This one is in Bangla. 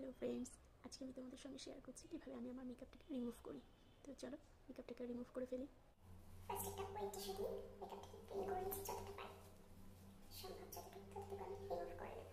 হ্যালো ফ্রেন্ডস, আজকে আমি তোমাদের সঙ্গে শেয়ার করছি কীভাবে আমি আমার মেকআপটাকে রিমুভ করি। তো চলো মেকআপটাকে রিমুভ করে ফেলি। ফার্স্ট একটা ওয়েট টিস্যু দিয়ে মেকআপটাকে ক্লিন করে নিচ্ছি যতটা পারি, সম্ভব যতটুকু আমি রিমুভ করে নেব।